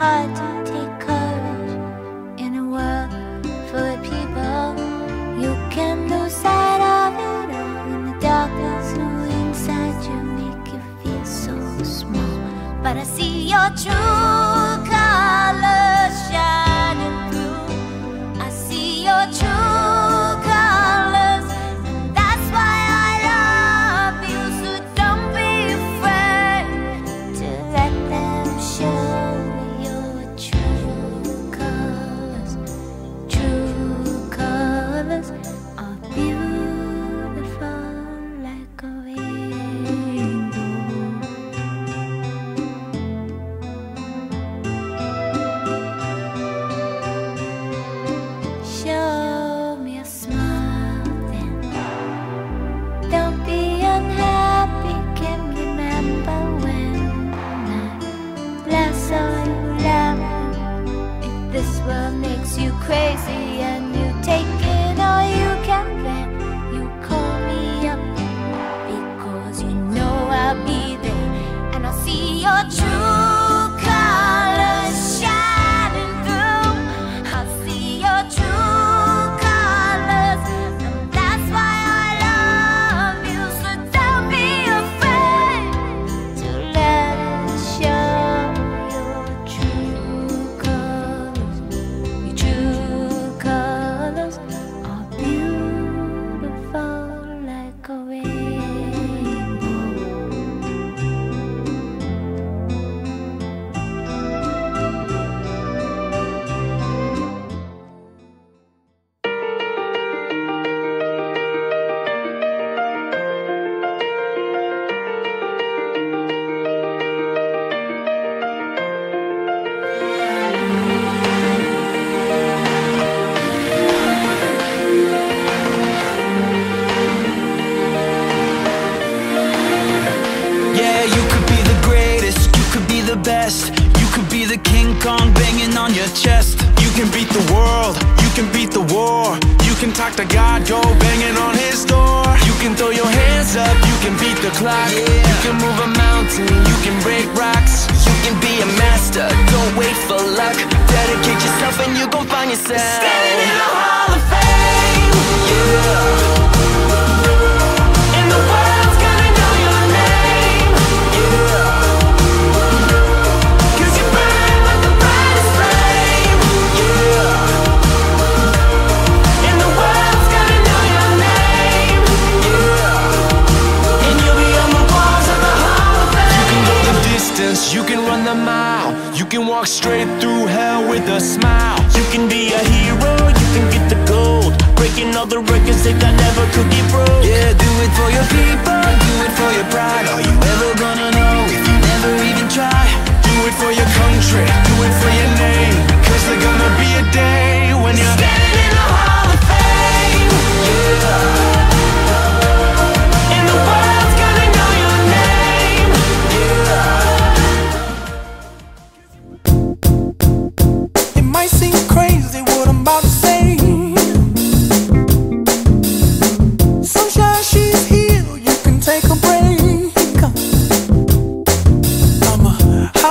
hard to take courage in a world full of people. You can lose sight of it all in the darkness who inside you make you feel so small. But I see your true colors shining through. I see your true colors, and that's why I love you. So don't be afraid to let them show your true colors. True colors are beautiful like a rainbow. Show me a smile then. Don't be unhappy. Can remember when I last saw you laughing. If this world makes you crazy and you take it all you can bear, you call me up because you know I'll be there. And I'll see your true colors shining through. I'll see your true colors, and that's why I love you. So don't be afraid to let it show your true colors. Your true colors are beautiful like a rainbow. Yeah, you could be the greatest, you could be the best. You could be the King Kong banging on your chest. You can beat the world, you can beat the war. You can talk to God, go banging on his door. You can throw your hands up, you can beat the clock. You can move a mountain, you can break rocks. You can be a master, don't wait for luck. Dedicate yourself and you gon' find yourself standing in the Hall of Fame. Yeah. And the world's gonna know your name. Yeah. 'Cause you burn like the brightest flame. Yeah. And the world's gonna know your name. Yeah. And you'll be on the walls of the Hall of Fame. You can go the distance, you can run the mile. You can walk straight through hell with a smile. You can be a hero, you can get the gold. Breaking all the records that God never could get broke. Yeah, do it for your people, do it for your pride. Are you ever gonna know if you never even try? Do it for your country, do it for your name. 'Cause there's gonna be a day when you're standing in the Hall of Fame. Yeah. And the world's gonna know your name. Yeah. It might seem crazy what I'm about to say. Sunshine, she's here, you can take a break. I'm a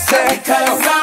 say, 'cause